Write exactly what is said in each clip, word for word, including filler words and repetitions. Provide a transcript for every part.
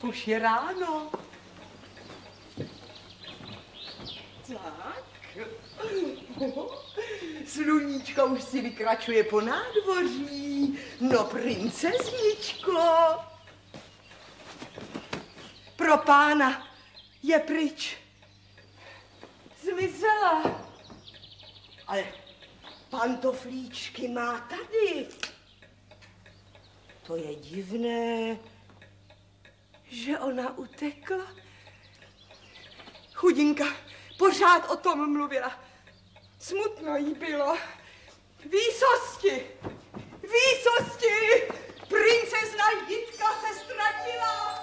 už je ráno. Tak. Sluníčko už si vykračuje po nádvoří. No, princezničko. Pro pána je pryč. Zmizela. Ale pantoflíčky má tady. To je divné, že ona utekla. Chudinka pořád o tom mluvila. Smutno jí bylo. Výsosti! Výsosti! Princezna Jitka se ztratila!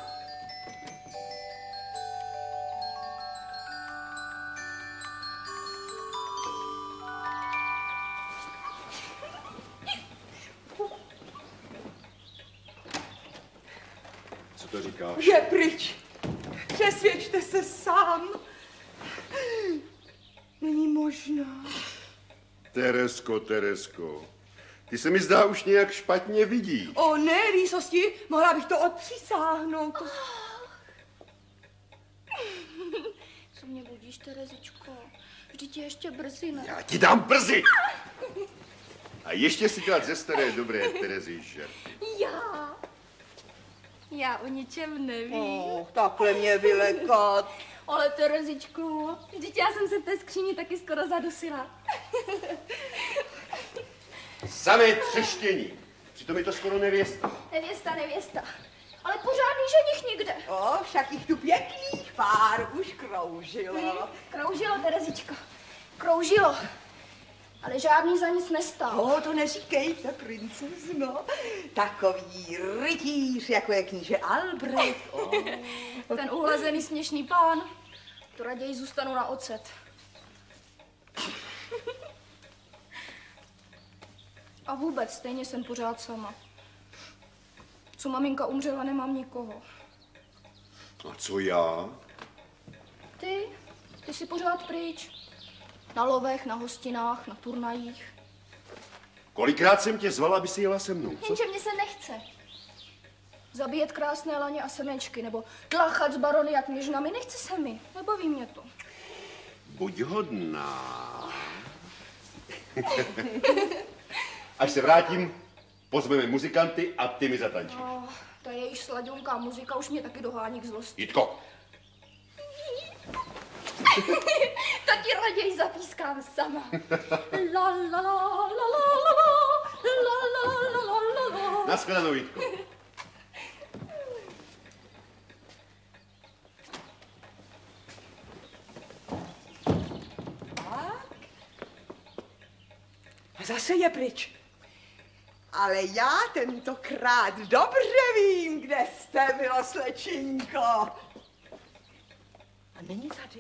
Co to říkáš? Je pryč. Přesvědčte se sám. Není možná. Teresko, Teresko, ty se mi zdá už nějak špatně vidíš. O ne, výsosti, mohla bych to odpřisáhnout. Co mě budíš, Terezičko? Vždyť je ještě brzy, ne? Já ti dám brzy! A ještě si dělat ze staré dobré Terezy žerty. Já? Já o ničem nevím. Oh, takhle mě vylekat. Ale Terezičku, vždyť já jsem se v té skříni taky skoro zadusila. Samé třeštění. Přitom je to skoro nevěsta. Nevěsta, nevěsta. Ale pořádný ženich nikde. O, však jich tu pěkných pár už kroužilo. Hmm, kroužilo, Terezičko. Kroužilo. Ale žádný za nic nestál. O, to neříkejte, princezno. Takový rytíř, jako je kníže Albrecht. O. Ten uhlazený směšný pán, to raději zůstanu na ocet. A vůbec stejně jsem pořád sama. Co maminka umřela, nemám nikoho. A co já? Ty, ty jsi pořád pryč. Na lovech, na hostinách, na turnajích. Kolikrát jsem tě zvala, aby si jela se mnou, co? Jenže mě se nechce. Zabíjet krásné laně a semečky, nebo tlachat z barony jak něžnami, nechce se mi. Nebaví mě to. Buď hodná. Až se vrátím, pozveme muzikanty a ty mi zatančíš. No, ta jejíž sladunká muzika už mě taky dohání k zlosti. Jitko. Tak ti raději zapískám sama. La la la la la la la la la la la. Naschledanou, Jitko. A zase je pryč. Ale já tentokrát dobře vím, kde jste, miloslečinko. A není tady.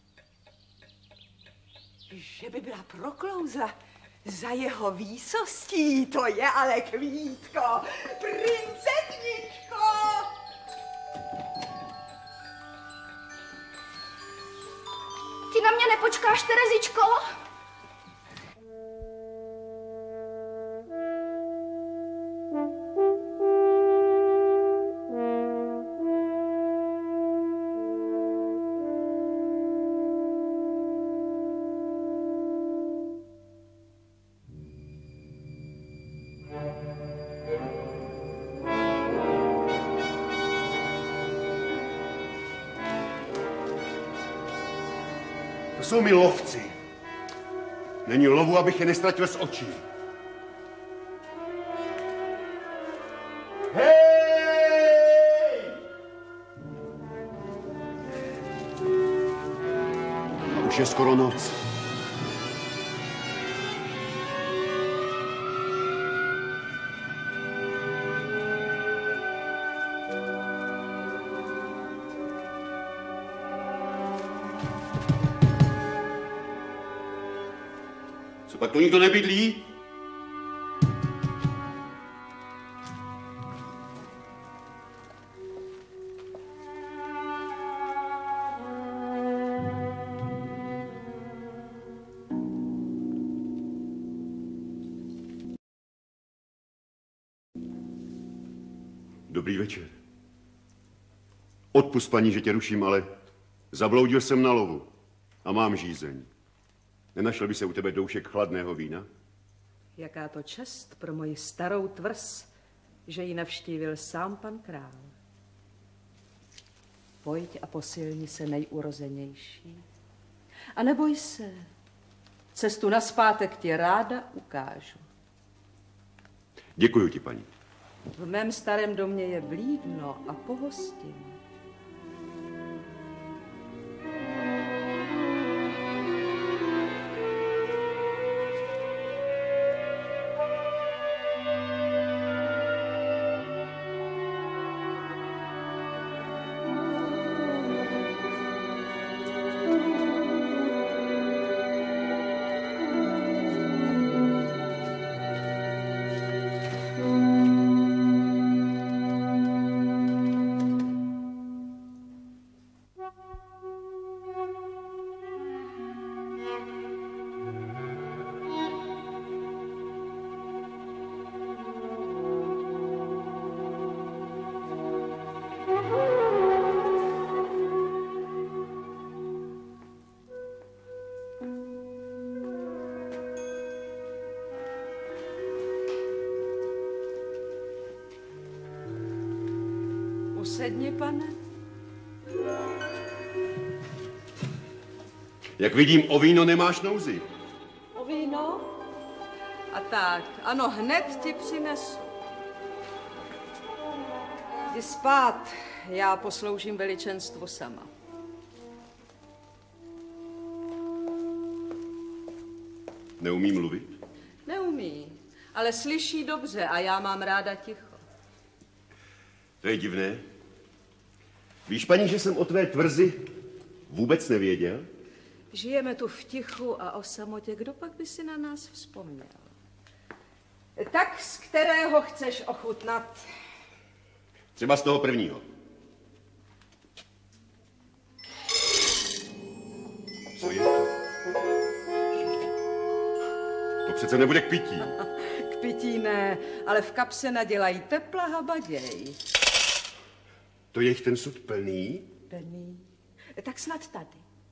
Že by byla proklouzla za jeho výsostí, to je ale Kvítko, princezničko! Ty na mě nepočkáš, Terezičko? To jsou mi lovci. Není lovu, abych je nestratil z očí. Hej! A už je skoro noc. Pak tu nikdo nebydlí? Dobrý večer. Odpusť, paní, že tě ruším, ale zabloudil jsem na lovu a mám žízeň. Nenašel by se u tebe doušek chladného vína? Jaká to čest pro moji starou tvrz, že ji navštívil sám pan král. Pojď a posilni se, nejurozenější. A neboj se, cestu nazpátek ti ráda ukážu. Děkuji ti, paní. V mém starém domě je vlídno a pohostinné. Usedni, pane. Jak vidím, o víno nemáš nouzi. O víno? A tak, ano, hned ti přinesu. Jdi spát, já posloužím veličenstvu sama. Neumí mluvit? Neumí, ale slyší dobře a já mám ráda ticho. To je divné. Víš, paní, že jsem o tvé tvrzi vůbec nevěděl? Žijeme tu v tichu a o samotě, kdo pak by si na nás vzpomněl? Tak z kterého chceš ochutnat? Třeba z toho prvního. Co je to? To přece nebude k pití. K pití ne, ale v kapse nadělají tepla habaděj. To je jich ten sud plný? Plný. Tak snad tady.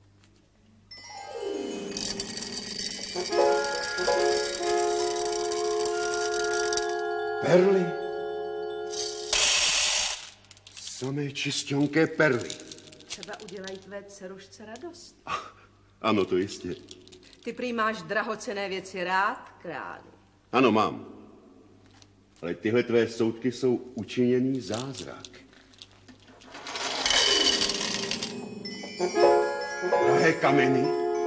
Perly. Samé čistionké perly. Třeba udělají tvé dcerušce radost. Ano, to jistě. Ty prý máš drahocenné věci rád, králi. Ano, mám. Ale tyhle tvé soudky jsou učiněný zázrak. Drahé kameny.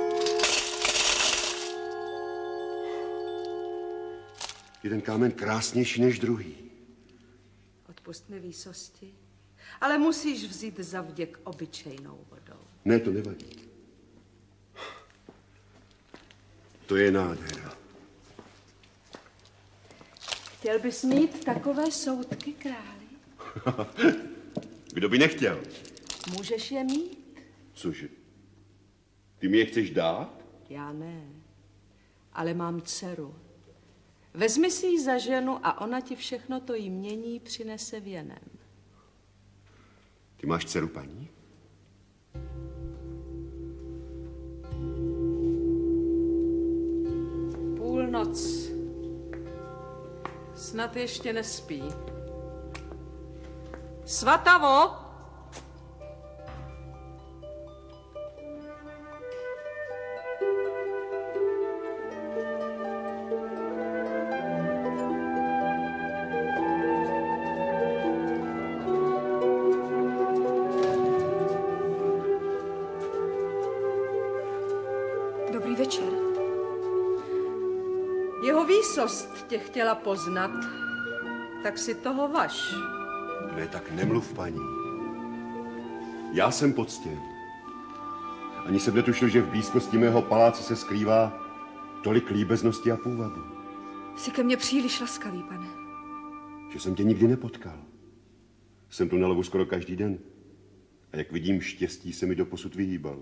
Jeden kámen krásnější než druhý. Odpust mi výsosti, ale musíš vzít za vděk obyčejnou vodou. Ne, to nevadí. To je nádhera. Chtěl bys mít takové soudky, králi? Kdo by nechtěl? Můžeš je mít? Cože? Ty mi je chceš dát? Já ne, ale mám dceru. Vezmi si ji za ženu a ona ti všechno to jmění přinese věnem. Ty máš dceru, paní? Půlnoc. Snad ještě nespí. Svatavo! Dobrý večer. Jeho výsost tě chtěla poznat, tak si toho važ. Ne, tak nemluv, paní. Já jsem poctěn. Ani jsem netušil, že v blízkosti mého paláce se skrývá tolik líbeznosti a půvabu. Jsi ke mně příliš laskavý, pane. Že jsem tě nikdy nepotkal. Jsem tu na lovu skoro každý den. A jak vidím, štěstí se mi doposud vyhýbal.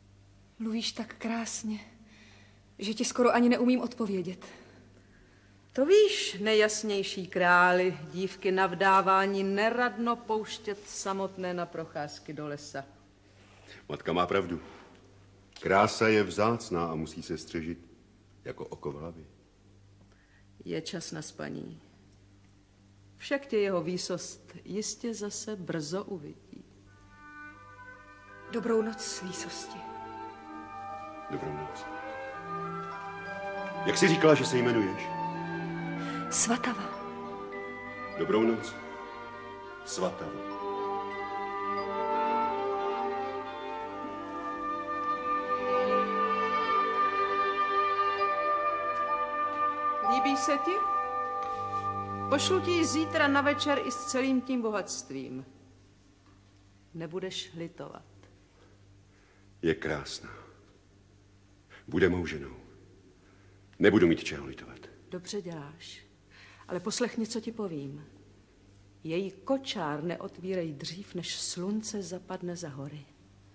Mluvíš tak krásně, že ti skoro ani neumím odpovědět. To víš, nejjasnější králi, dívky na vdávání neradno pouštět samotné na procházky do lesa. Matka má pravdu. Krása je vzácná a musí se střežit jako oko v hlavě. Je čas na spaní. Však tě jeho výsost jistě zase brzo uvidí. Dobrou noc, výsosti. Dobrou noc. Jak jsi říkala, že se jmenuješ? Svatava. Dobrou noc. Svatava. Líbí se ti? Pošlu ti ji zítra na večer i s celým tím bohatstvím. Nebudeš litovat. Je krásná. Bude mou ženou. Nebudu mít čeho litovat. Dobře děláš. Ale poslechni, co ti povím. Její kočár neotvírej dřív, než slunce zapadne za hory.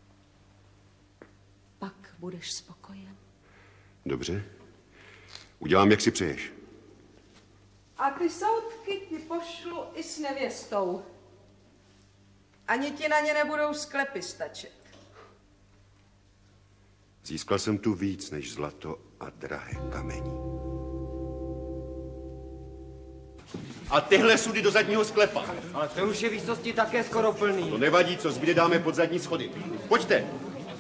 Pak budeš spokojen. Dobře. Udělám, jak si přeješ. A ty soudky ti pošlu i s nevěstou. Ani ti na ně nebudou sklepy stačit. Získal jsem tu víc než zlato a drahé kamení. A tyhle sudy do zadního sklepa. Ale to už je výsosti také skoro plný. To nevadí, co zbyde dáme pod zadní schody. Pojďte.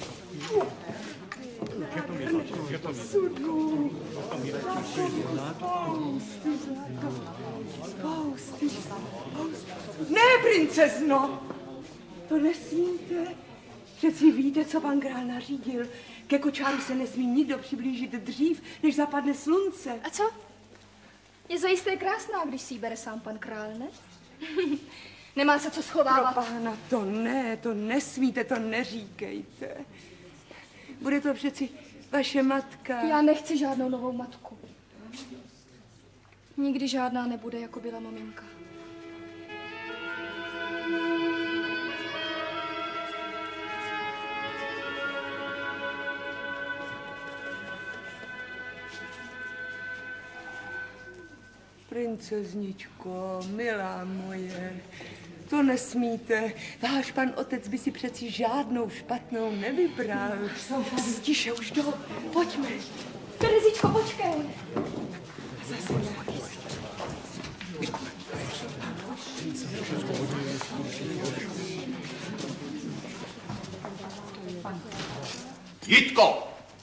Ne, princezno, to nesmíte. Přeci víte, co pan král nařídil. Ke kočáru se nesmí nikdo přiblížit dřív, než zapadne slunce. A co? Je zajisté krásná, když si ji bere sám pan král, ne? Nemá se co schovávat. Pro pána, to ne, to nesmíte, to neříkejte. Bude to přeci vaše matka. Já nechci žádnou novou matku. Nikdy žádná nebude, jako byla maminka. Princezničko, milá moje, to nesmíte. Váš pan otec by si přeci žádnou špatnou nevybral. Tiše, už jdou. Pojďme. Terezičko, počkej. Zase ne. Jitko!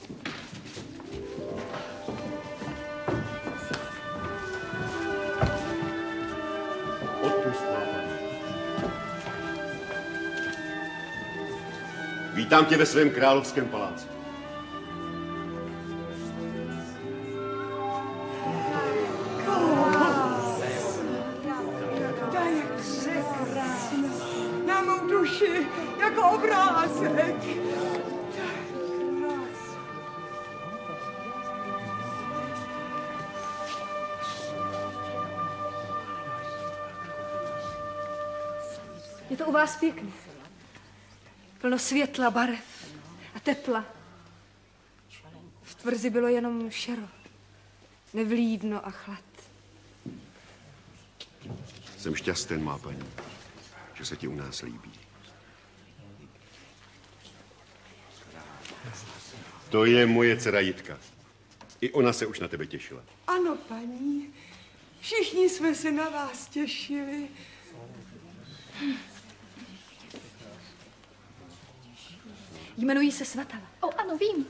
Vítám tě ve svém královském paláci. Jak překrásná. Na mou duši, jako obrázek. Je to u vás pěkné. Plno světla, barev a tepla. V tvrzi bylo jenom šero, nevlídno a chlad. Jsem šťasten, má paní, že se ti u nás líbí. To je moje dcera Jitka. I ona se už na tebe těšila. Ano, paní. Všichni jsme se na vás těšili. Jmenují se Svatava. O, ano, vím.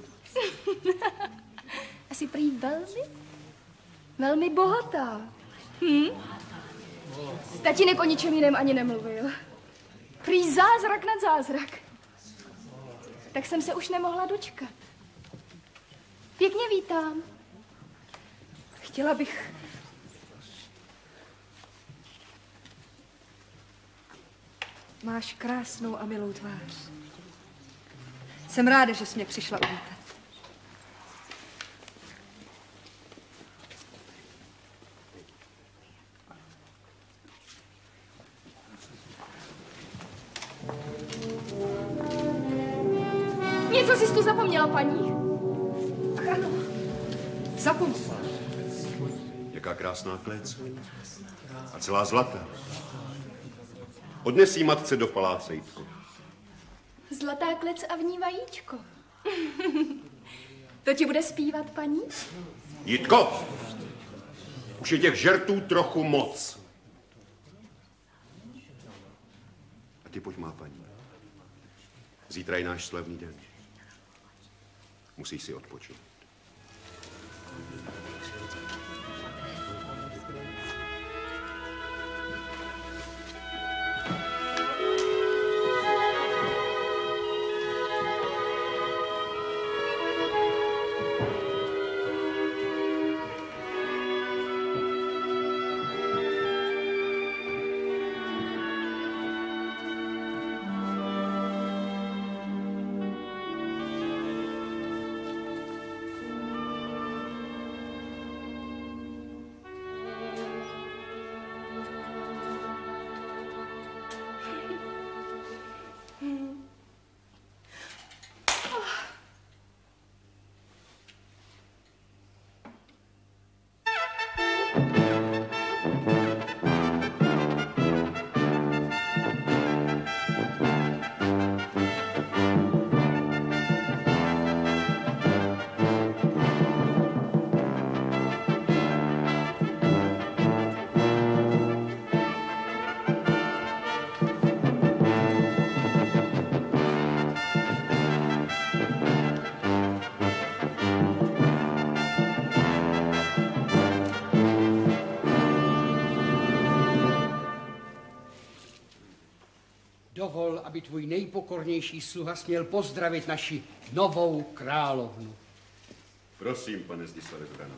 Asi prý velmi, velmi bohatá. Hm? Tatínek o ničem jiném ani nemluvil. Prý zázrak nad zázrak. Tak jsem se už nemohla dočkat. Pěkně vítám. Chtěla bych... Máš krásnou a milou tvář. Jsem ráda, že jsi mě přišla uvítat. Něco jsi tu zapomněla, paní. Ach ano, zapomněla. Jak jaká krásná klec. A celá zlatá. Odnes jí matce do paláce, Jitko. Zlatá klec a v ní vajíčko. To ti bude zpívat, paní? Jitko! Už je těch žertů trochu moc. A ty pojď, má paní. Zítra je náš slavný den. Musíš si odpočinout. Dovol, aby tvůj nejpokornější sluha směl pozdravit naši novou královnu. Prosím, pane Zdislave Zoranovi.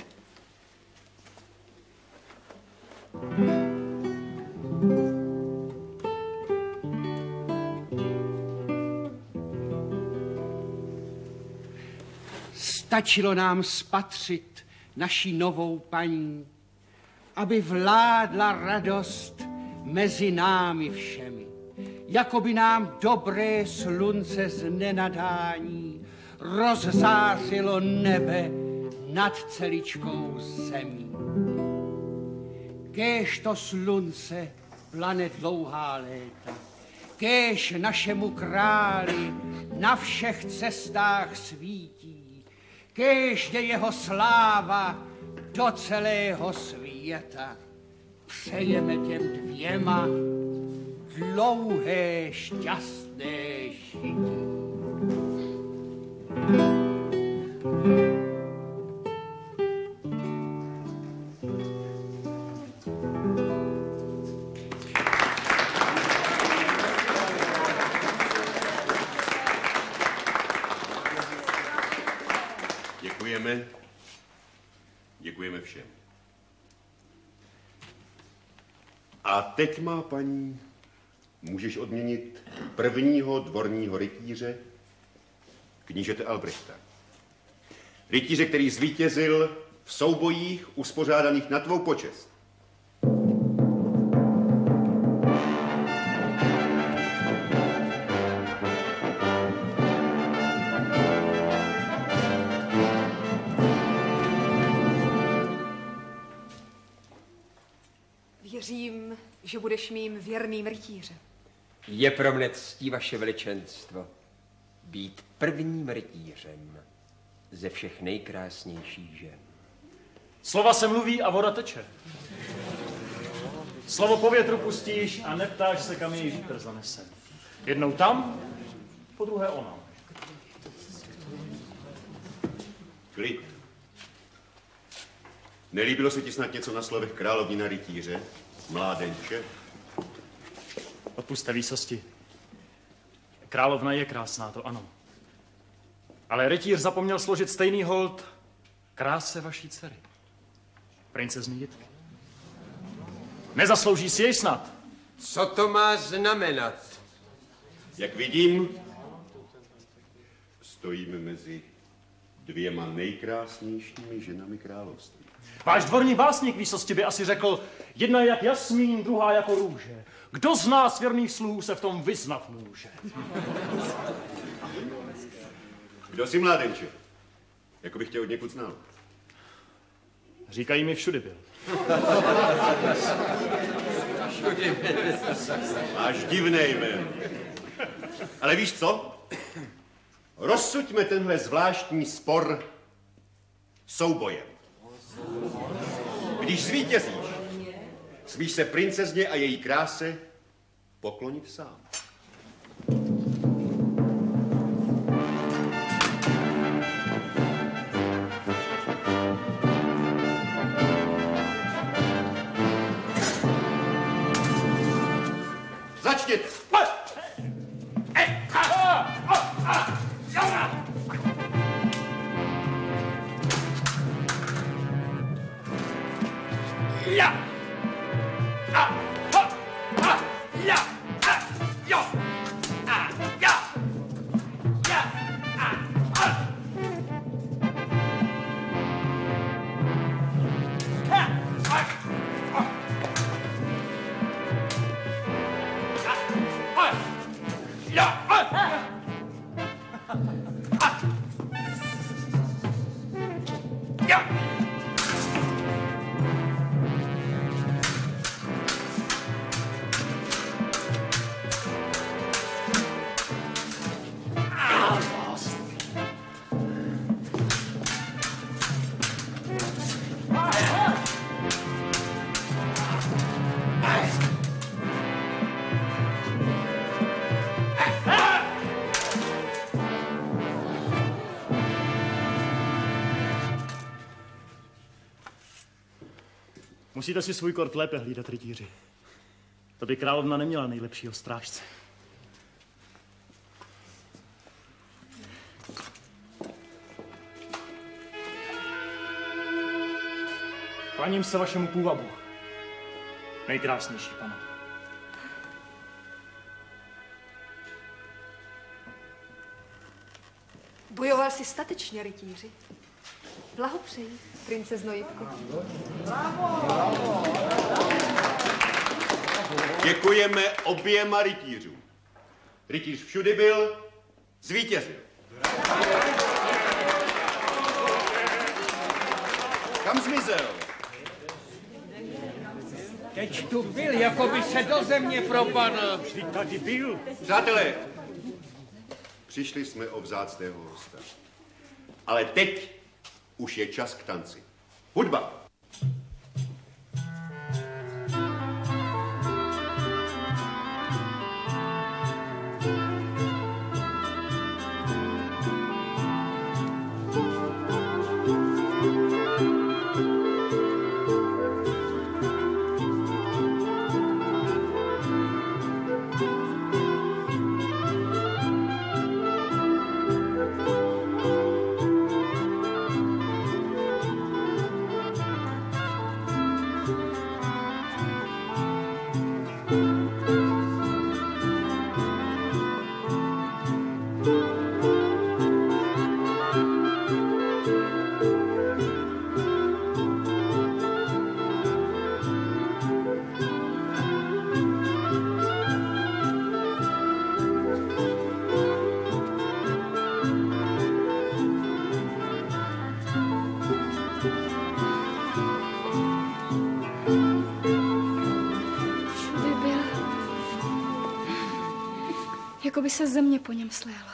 Stačilo nám spatřit naši novou paní, aby vládla radost mezi námi všemi. Jako by nám dobré slunce z nenadání rozzářilo nebe nad celičkou zemí. Kéž to slunce plane dlouhá léta, kéž našemu králi na všech cestách svítí, kéž je jeho sláva do celého světa. Přejeme těm dvěma dlouhé šťastné žití. Děkujeme. Děkujeme všem. A teď, má paní, můžeš odměnit prvního dvorního rytíře, knížete Albrechta. Rytíře, který zvítězil v soubojích uspořádaných na tvou počest. Věřím, že budeš mým věrným rytířem. Je pro mne ctí, vaše veličenstvo, být prvním rytířem ze všech nejkrásnějších žen. Slova se mluví a voda teče. Slovo po větru pustíš a neptáš se, kam jej vítr zanese. Jednou tam, po druhé ona. Klid. Nelíbilo se ti snad něco na slovech královny na rytíře, mládenče? Odpusťte výsosti. Královna je krásná, to ano. Ale rytíř zapomněl složit stejný hold kráse vaší dcery, princezny Jitky. Nezaslouží si jej snad. Co to má znamenat? Jak vidím, stojíme mezi dvěma nejkrásnějšími ženami království. Váš dvorní básník výsosti by asi řekl, jedna je jak jasmín, druhá jako růže. Kdo z nás věrných sluhů se v tom vyznat může? Kdo jsi, mládenče? Jako bych tě od někud znal. Říkají mi, všude byl. Máš divnej jméno. Ale víš co? Rozsuďme tenhle zvláštní spor soubojem. Když zvítězíš, smíš se princezně a její kráse poklonit sám. Začněte! Ja! A! Ha! Ha! Ja! A! Jo! A! Ja! Ja! A! A! Ha! A! A! Ja! A! A! Ja! Musíte si svůj kort lépe hlídat, rytíři. To by královna neměla nejlepšího strážce. Klaním se vašemu půvabu, nejkrásnější pano. Bojoval si statečně, rytíři. Blahopřeji, princezno Jitko. Děkujeme oběma rytířům. Rytíř všudy byl, zvítězil. Kam zmizel? Teď tu byl, jako by se do země propadl. Vždyť tady byl. Přátelé, přišli jsme o vzácného hosta. Ale teď už je čas k tanci. Hudba! Jako by se země po něm sléhla.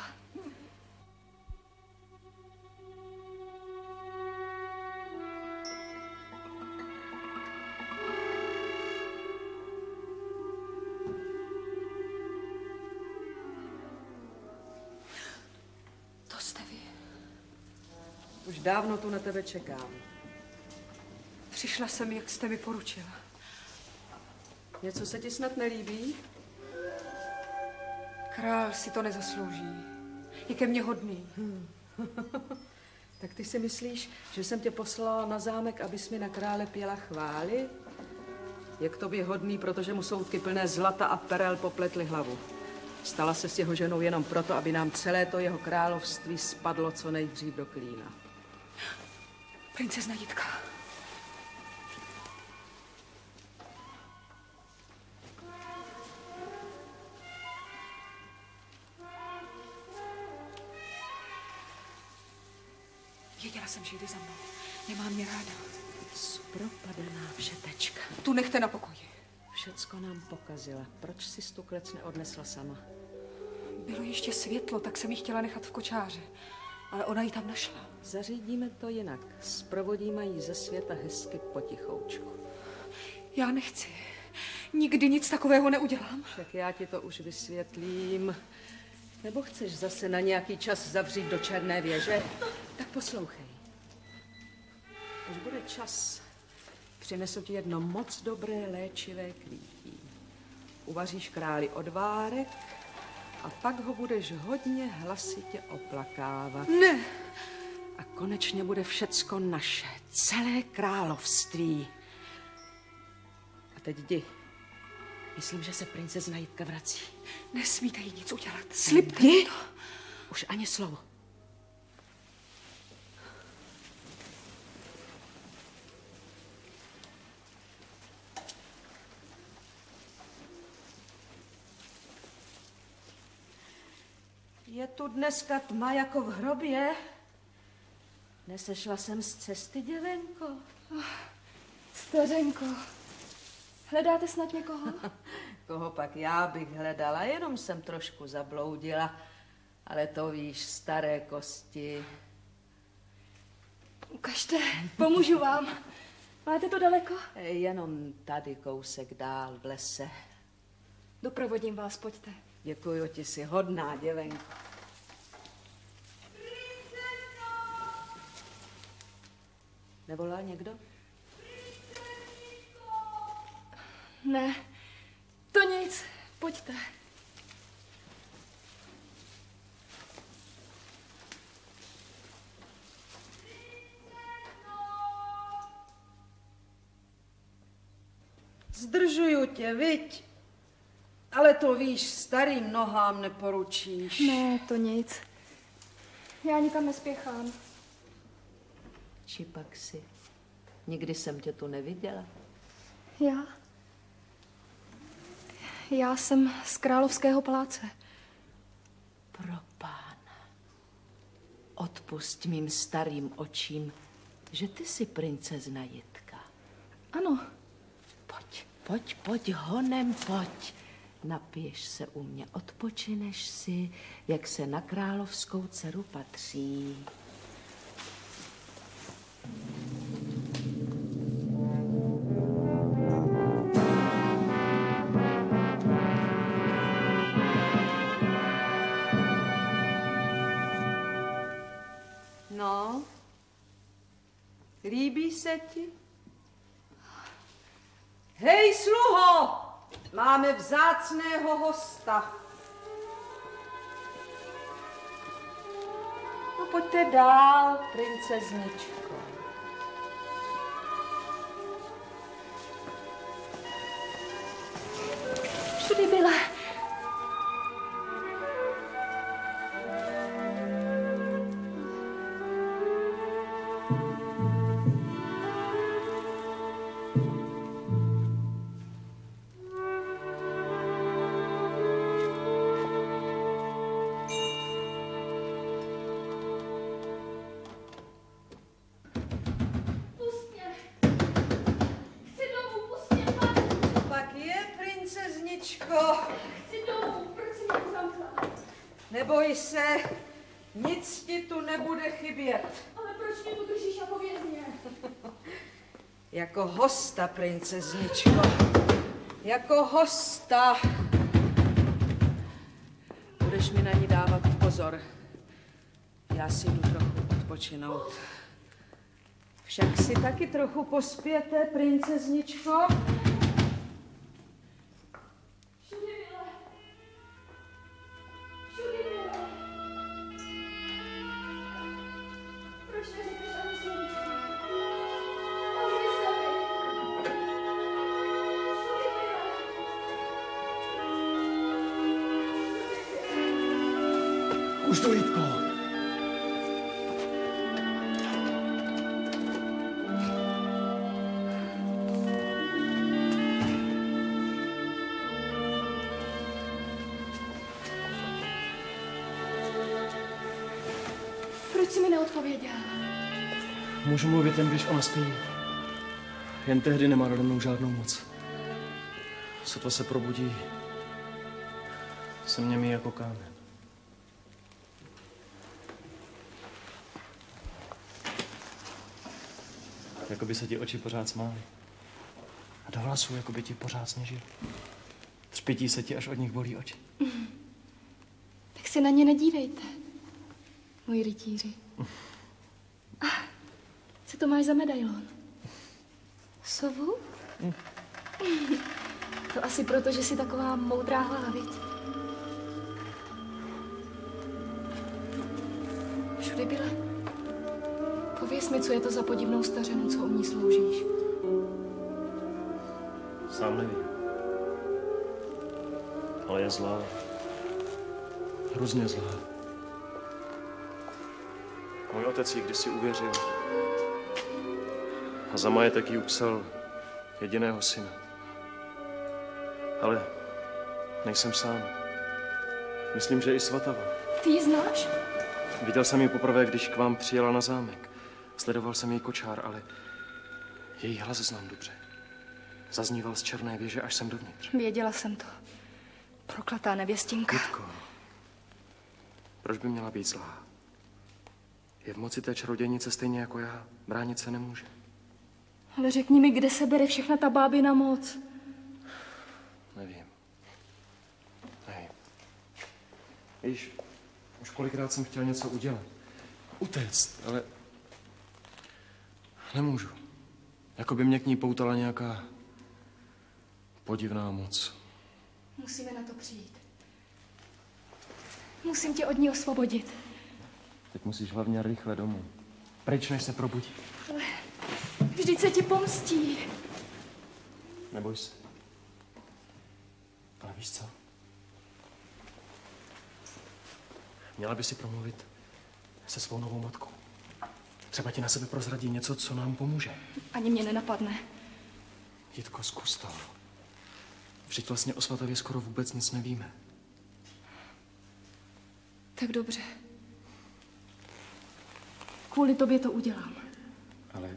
To jste vy. Už dávno tu na tebe čekám. Přišla jsem, jak jste mi poručila. Něco se ti snad nelíbí? Král si to nezaslouží. Je ke mně hodný. Hmm. Tak ty si myslíš, že jsem tě poslala na zámek, abys mi na krále pěla chvály? Je k tobě hodný, protože mu soudky plné zlata a perel popletly hlavu. Stala se s jeho ženou jenom proto, aby nám celé to jeho království spadlo co nejdřív do klína. Princezna Jitka. Věděla jsem, že jde za mnou. Nemá mě ráda. Zpropadená všetečka. Tu nechte na pokoji. Všecko nám pokazila. Proč si tu klec neodnesla sama? Bylo ještě světlo, tak jsem ji chtěla nechat v kočáře. Ale ona ji tam našla. Zařídíme to jinak. Sprovodíme ji ze světa hezky potichoučku. Já nechci. Nikdy nic takového neudělám. Tak já ti to už vysvětlím. Nebo chceš zase na nějaký čas zavřít do černé věže? Tak poslouchej. Až bude čas, přinesu ti jedno moc dobré léčivé kvítí. Uvaříš králi odvárek a pak ho budeš hodně hlasitě oplakávat. Ne. A konečně bude všecko naše, celé království. A teď jdi. Myslím, že se princezna Jitka vrací. Nesmíte jí nic udělat. Slibte mi to. Už ani slovo. Je tu dneska tma jako v hrobě. Nesešla jsem z cesty, děvenko. Oh, stařenko, hledáte snad někoho? Koho pak já bych hledala, jenom jsem trošku zabloudila. Ale to víš, staré kosti. Ukažte, pomůžu vám. Máte to daleko? Jenom tady kousek dál v lese. Doprovodím vás, pojďte. Děkuju ti, jsi hodná, děvenko. Nevolá někdo? Ne, to nic, pojďte. Zdržuju tě, viď? Ale to víš, starým nohám neporučíš. Ne, to nic. Já nikam nespěchám. Či pak si? Nikdy jsem tě tu neviděla. Já? Já jsem z Královského paláce. Pro pána. Odpusť mým starým očím, že ty jsi princezna Jitka. Ano. Pojď, pojď, pojď, honem, pojď. Napiješ se u mě, odpočineš si, jak se na královskou dceru patří. No, líbí se ti? Hej, sluho! Máme vzácného hosta. No pojďte dál, princezničko. Všude byla. Neboj se, nic ti tu nebude chybět. Ale proč mě tu držíš jako vězně? Jako hosta, princezničko. Jako hosta. Budeš mi na ní dávat pozor. Já si jdu trochu odpočinout. Však si taky trochu pospěte, princezničko. Už to, Jitko. Proč jsi mi neodpověděl? Můžu mluvit jen, když ona spí. jen tehdy nemá nade mnou žádnou moc. Sotva se probudí, jsem němý jako kámen. Jako by se ti oči pořád smály. A do hlasů, jako by ti pořád sněžil. Třpití se ti, až od nich bolí oči. Mm. Tak se na ně nedívejte, moji rytíři. Mm. Co to máš za medailon? Sovu? Mm. To asi proto, že jsi taková moudrá hlava, viď? Všude byla. Pověz mi, co je to za podivnou stařenu, co u ní sloužíš. Sám nevím. Ale je zlá. Hrozně zlá. Můj otec jí kdysi uvěřil. A za majetek jí upsal jediného syna. Ale nejsem sám. Myslím, že i Svatava. Ty ji znáš? Viděl jsem ji poprvé, když k vám přijela na zámek. Sledoval jsem její kočár, ale její hlas znám dobře. Zazníval z černé věže, až jsem dovnitř. Věděla jsem to. Prokletá nevěstinka. Jitko, proč by měla být zlá? Je v moci té čarodějnice stejně jako já. Bránit se nemůže. Ale řekni mi, kde se bere všechna ta bábina moc? Nevím. Nevím. Víš, už kolikrát jsem chtěl něco udělat. Utéct, ale nemůžu. Jako by mě k ní poutala nějaká podivná moc. Musíme na to přijít. Musím tě od ní osvobodit. Teď musíš hlavně rychle domů. Pryč, než se probudí. Ale vždyť se ti pomstí. Neboj se. Ale víš co? Měla by si promluvit se svou novou matkou. Třeba ti na sebe prozradí něco, co nám pomůže. Ani mě nenapadne. Jitko, zkus to. Vždyť vlastně o Svatavě skoro vůbec nic nevíme. Tak dobře. Kvůli tobě to udělám. Ale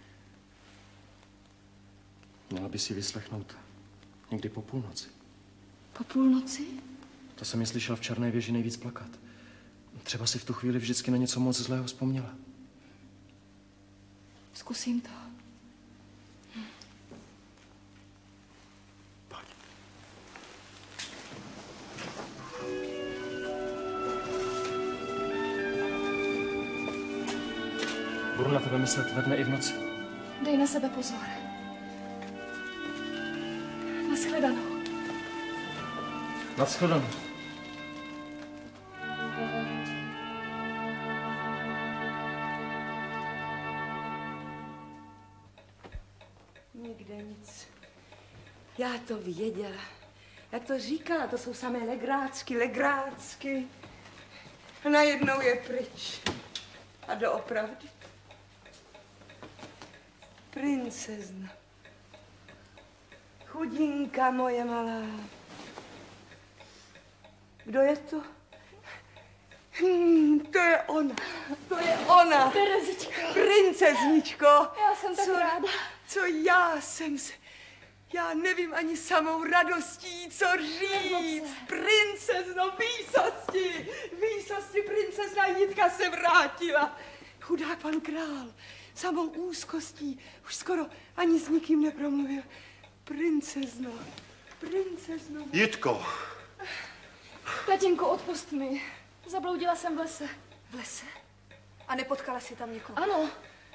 měla by si vyslechnout někdy po půlnoci. Po půlnoci? To jsem ji slyšel v Černé věži nejvíc plakat. Třeba si v tu chvíli vždycky na něco moc zlého vzpomněla. Zkusím to. Hm. Pojď. Budu na tebe myslet ve dne i v noci. Dej na sebe pozor. Nashledanou. Nashledanou. Nikde nic. Já to věděla. Jak to říká, to jsou samé legrácky, legrácky. A najednou je pryč. A doopravdy. Princezna. Chudinka moje malá. Kdo je to? Hmm, to je ona. To je ona. Terezičko. Princezničko. Já jsem tak co, ráda. Co já jsem se... Já nevím ani samou radostí, co říct. Princezno, výsosti, výsosti, princezna Jitka se vrátila. Chudák pan král, samou úzkostí, už skoro ani s nikým nepromluvil. Princezno, princezno. Jitko. Tatínku, odpust mi. Zabloudila jsem v lese. V lese? A nepotkala jsi tam někoho? Ano.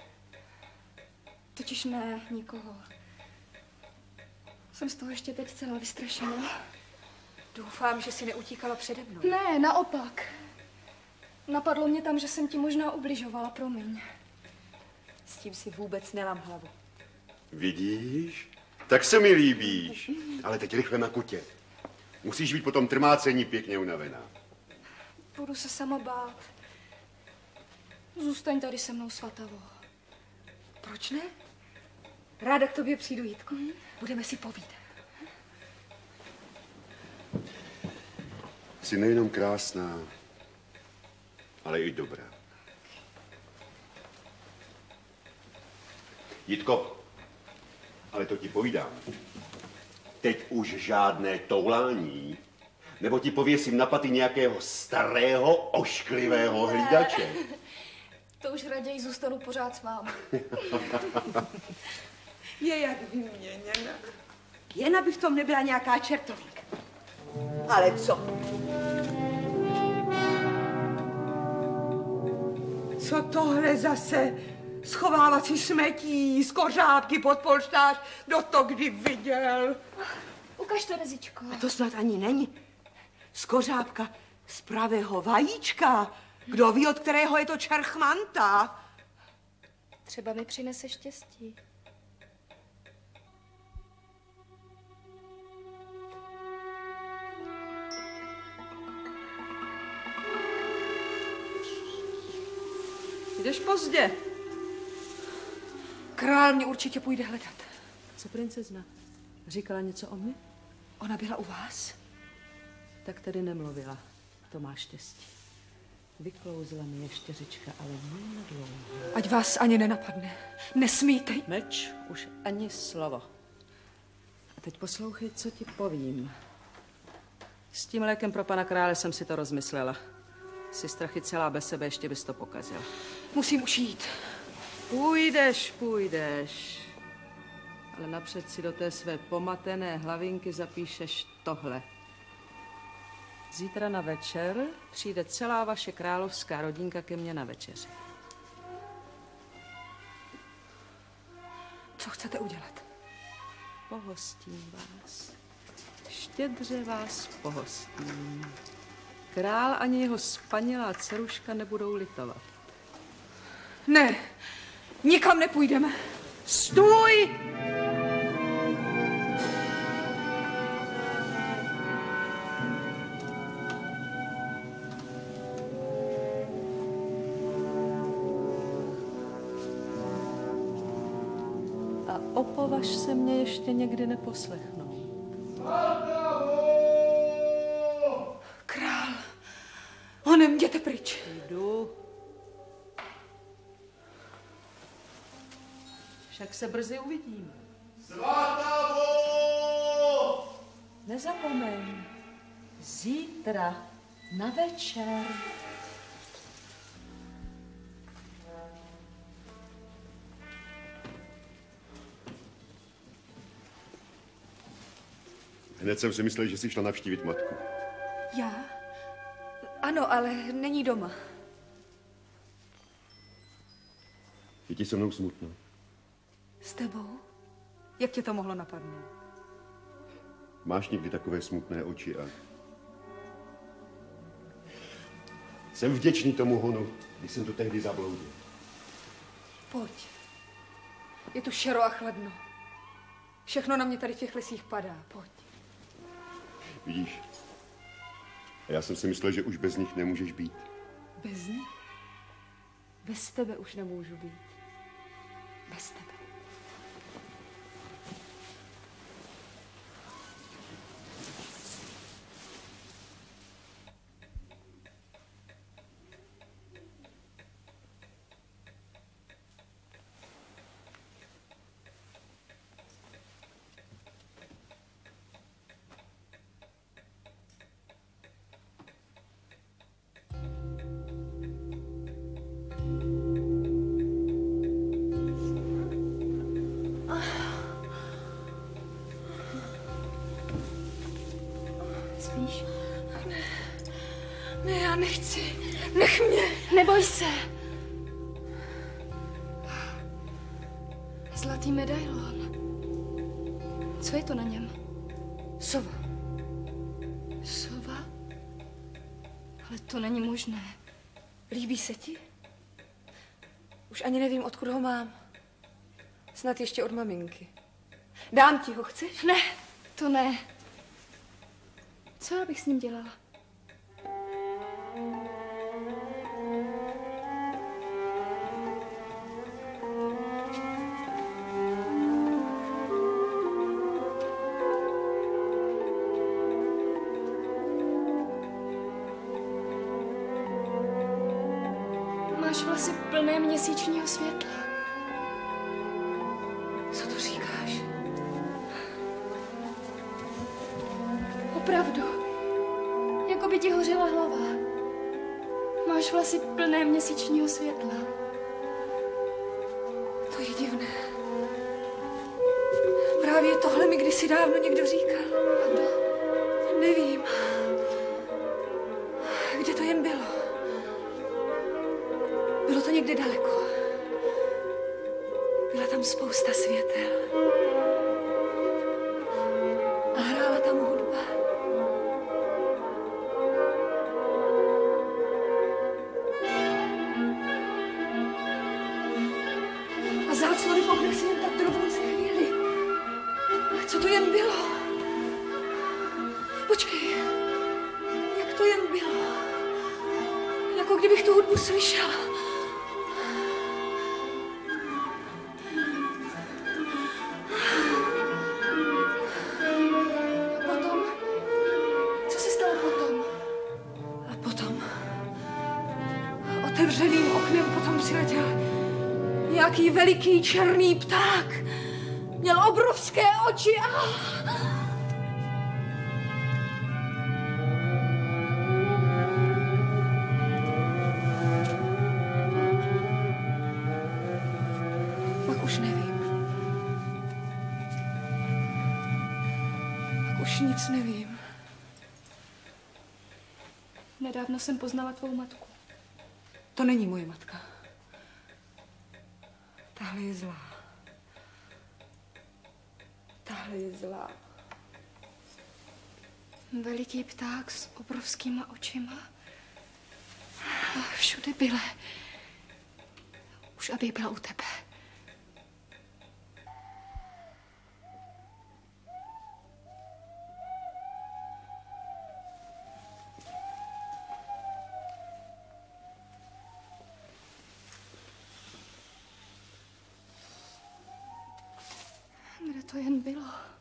Totiž ne, nikoho. Jsem z toho ještě teď celá vystrašená. Doufám, že jsi neutíkala přede mnou. Ne, naopak. Napadlo mě tam, že jsem ti možná ubližovala, promiň. S tím si vůbec nelám hlavu. Vidíš? Tak se mi líbíš. Ale teď rychle na kutě. Musíš být po tom trmácení pěkně unavená. Budu se sama bát. Zůstaň tady se mnou, Svatavo. Proč ne? Ráda k tobě přijdu, Jitko. Hmm? Budeme si povídat. Jsi nejenom krásná, ale i dobrá. Jitko, Ale to ti povídám. Teď už žádné toulání, nebo ti pověsím na paty nějakého starého, ošklivého hlídače. To už raději zůstanu pořád s vámi. Je jak vyměněna. Jen aby v tom nebyla nějaká čertovinka. Ale co? Co tohle zase? Schovávací smetí, skořápky pod polštář. Kdo to kdy viděl? Ukažte, Rezičko. A to snad ani není. Skořápka z pravého vajíčka. Kdo ví, od kterého je to čerchmanta? Třeba mi přinese štěstí. Jdeš pozdě. Král mě určitě půjde hledat. Co princezna? Říkala něco o mně? Ona byla u vás? Tak tedy nemluvila. To má štěstí. Vyklouzla mi ještěřička, ale ne dlouho. Ať vás ani nenapadne. Nesmíte. Mlč, už ani slovo. A teď poslouchej, co ti povím. S tím lékem pro pana krále jsem si to rozmyslela. Jsi strachy celá bez sebe, ještě bys to pokazila. Musím už jít. Půjdeš, půjdeš. Ale napřed si do té své pomatené hlavinky zapíšeš tohle. Zítra na večer přijde celá vaše královská rodinka ke mně na večeři. Co chcete udělat? Pohostím vás. Štědře vás pohostím. Král ani jeho spanělá dceruška nebudou litovat. Ne, nikam nepůjdeme. Stůj! A opovaž se mě ještě někdy neposlechnout. Král, honem jděte pryč. Jdu. Však se brzy uvidíme. Svátavo! Nezapomeň. Zítra na večer. Hned jsem si myslel, že jsi šla navštívit matku. Já? Ano, ale není doma. Je ti se mnou smutno? S tebou? Jak tě to mohlo napadnout? Máš někdy takové smutné oči a... Jsem vděčný tomu honu, když jsem to tehdy zabloudil. Pojď. Je tu šero a chladno. Všechno na mě tady v těch lesích padá. Pojď. Vidíš? A já jsem si myslel, že už bez nich nemůžeš být. Bez nich? Bez tebe už nemůžu být. Bez tebe. Spíš? Ne, ne, já nechci. Nech mě. Neboj se. Zlatý medailon. Co je to na něm? Sova. Sova? Ale to není možné. Líbí se ti? Už ani nevím, odkud ho mám. Snad ještě od maminky. Dám ti ho, chceš? Ne, to ne. Co já bych s ním dělala? Máš vlasy plné měsíčního světla. Co to říkáš? Opravdu. Jako by ti hořela hlava. Máš vlasy plné měsíčního světla. To je divné. Právě tohle mi kdysi dávno někdo říkal. A kdo? Nevím. Kde to jen bylo? Bylo to někde daleko. Byla tam spousta světel. A hrála tam hudba. A záclony v oknech si jen tak drobnice chvíli. Co to jen bylo? Počkej, jak to jen bylo? Jako kdybych tu hudbu slyšela. Potom? Co se stalo potom? A potom otevřeným oknem potom přiletěl nějaký veliký černý pták. Měl obrovské oči a... Pak už nevím. Pak už nic nevím. Nedávno jsem poznala tvou matku. To není moje matka. Tahle je zlá. Tahle je zlá. Veliký pták s obrovskýma očima. A všude byle. Už abych byla u tebe. Kde to jen bylo?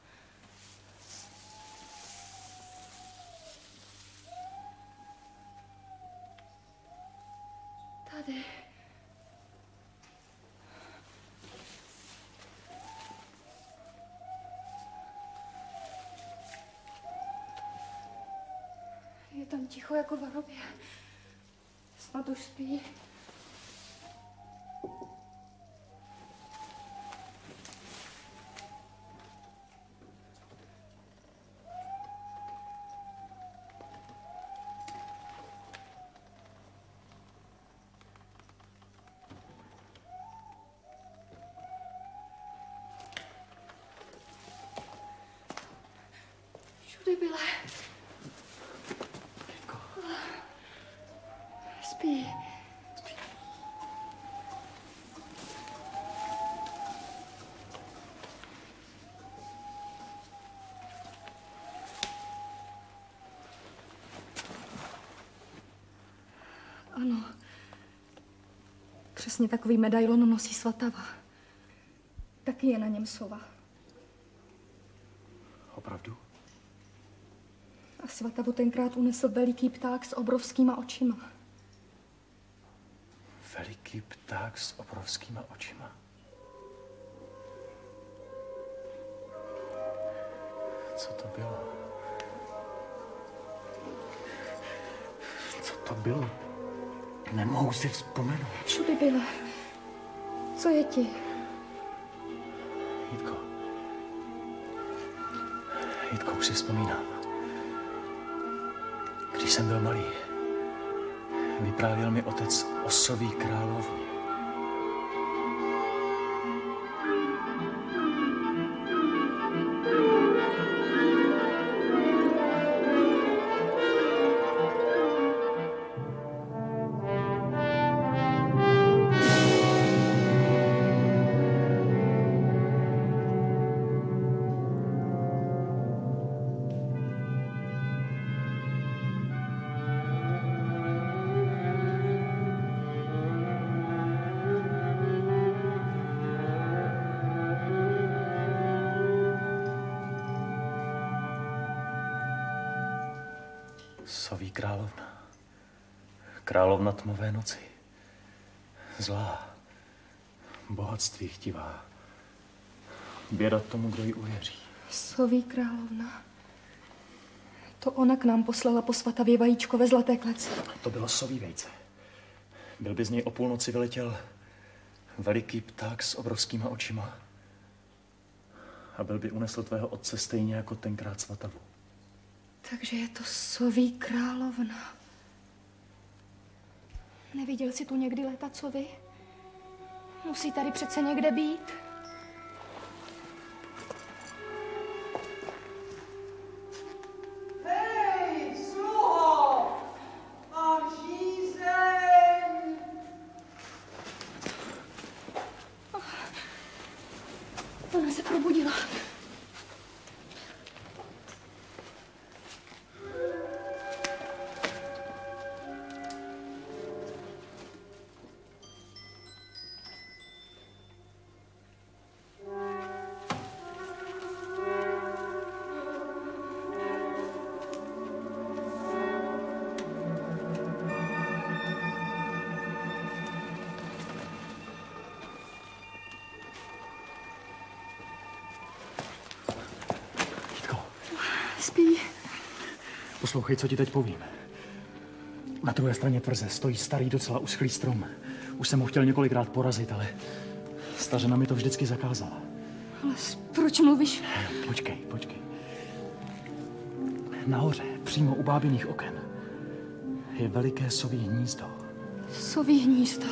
Tady. Je tam ticho jako v hrobě. Snad už spí. Všude byle. Spí. Ano. Přesně takový medailon nosí Svatava. Taky je na něm sova. Opravdu? A Svatavu tenkrát unesl veliký pták s obrovskýma očima. Veliký pták s obrovskýma očima. Co to bylo? Co to bylo? Nemohu si vzpomenout. Všude byle. Co je ti? Jitko. Jitko, už si vzpomínám. Když jsem byl malý, vyprávěl mi otec o Soví královně. Soví královna. Královna tmové noci. Zlá. Bohatství chtivá. Běda tomu, kdo ji uvěří. Soví královna. To ona k nám poslala posvatavě vajíčko ve zlaté kleci. To bylo sový vejce. Byl by z něj o půlnoci vyletěl veliký pták s obrovskýma očima a byl by unesl tvého otce stejně jako tenkrát svatavu. Takže je to soví královna. Neviděl jsi tu někdy letat sovy? Musí tady přece někde být. Hej, sluho! Mám žízeň! Ona se probudila. Spí. Poslouchej, co ti teď povím. Na druhé straně tvrze stojí starý, docela uschlý strom. Už jsem ho chtěl několikrát porazit, ale stařena mi to vždycky zakázala. Ale proč mluvíš? Počkej, počkej. Nahoře, přímo u bábiných oken, je veliké soví hnízdo. Soví hnízdo.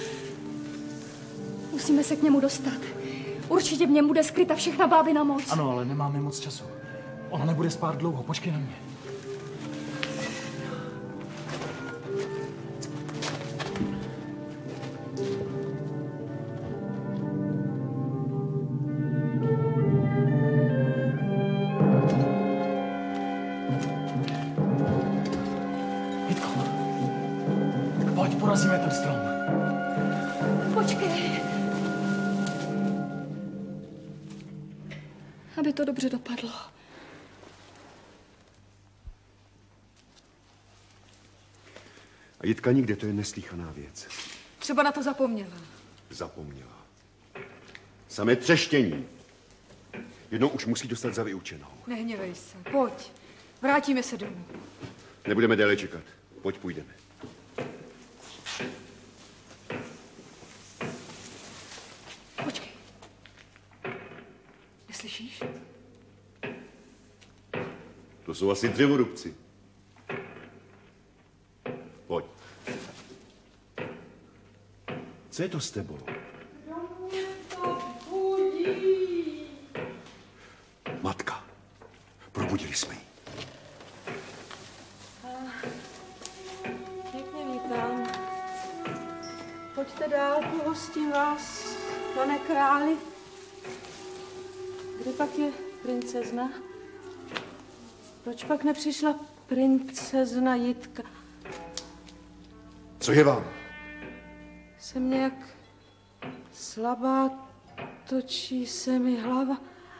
Musíme se k němu dostat. Určitě v něm bude skryta všechna bábina moc. Ano, ale nemáme moc času. Ona nebude spát dlouho, počkej na mě. Jitko, pojď, porazíme ten strom. Počkej. Aby to dobře dopadlo. A Jitka nikde, to je neslýchaná věc. Třeba na to zapomněla. Zapomněla. Samé třeštění. Jednou už musí dostat za vyučenou. Nehněvej se, pojď. Vrátíme se domů. Nebudeme déle čekat. Pojď, půjdeme. Počkej. Neslyšíš? To jsou asi dřevorubci. Pojď. Co je to s tebou? Matka. Probudili jsme ji. Pěkně vítám. Pojďte dál, pohostím vás, pane králi. Kde pak je princezna? Proč pak nepřišla princezna Jitka? Co je vám? Jsem nějak slabá, točí se mi hlava.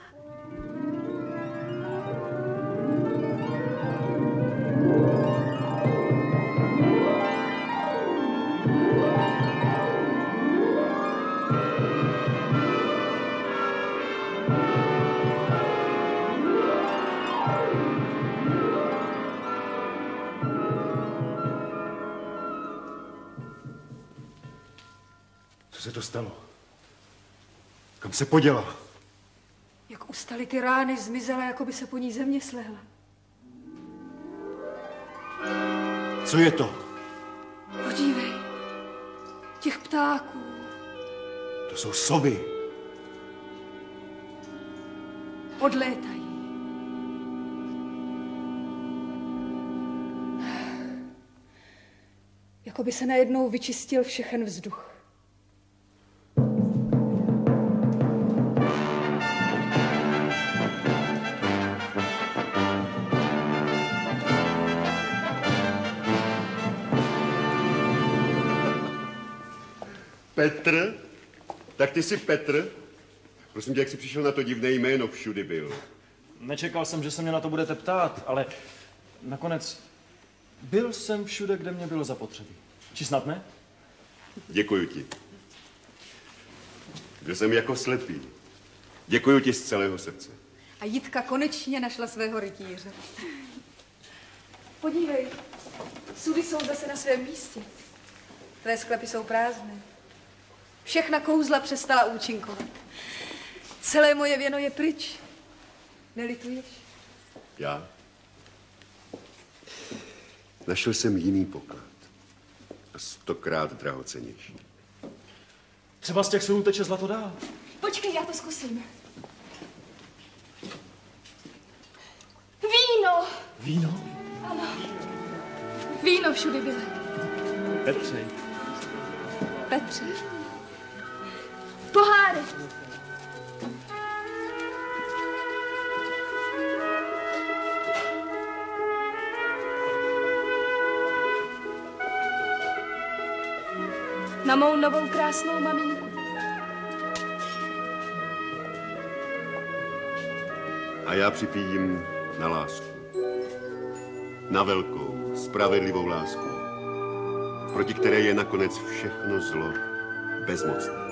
Co se to stalo? Kam se poděla? Jak ustaly ty rány, zmizela, jako by se po ní země slehla. Co je to? Podívej, těch ptáků. To jsou sovy. Odlétají. Jako by se najednou vyčistil všechen vzduch. Petr? Tak ty jsi Petr? Prosím tě, jak jsi přišel na to divné jméno, všudy byl. Nečekal jsem, že se mě na to budete ptát, ale nakonec byl jsem všude, kde mě bylo zapotřebí. Či snad ne? Děkuju ti. Byl jsem jako slepý. Děkuju ti z celého srdce. A Jitka konečně našla svého rytíře. Podívej, sudy jsou zase na svém místě. Tvé sklepy jsou prázdné. Všechna kouzla přestala účinkovat. Celé moje věno je pryč. Nelituješ? Já? Našel jsem jiný poklad. A stokrát drahocennější. Třeba z těch sudů teče zlato dál. Počkej, já to zkusím. Víno! Víno? Ano. Víno všude bylo. Petře. Petře. Pohárek. Na mou novou krásnou maminku. A já připijím na lásku. Na velkou, spravedlivou lásku, proti které je nakonec všechno zlo bezmocné.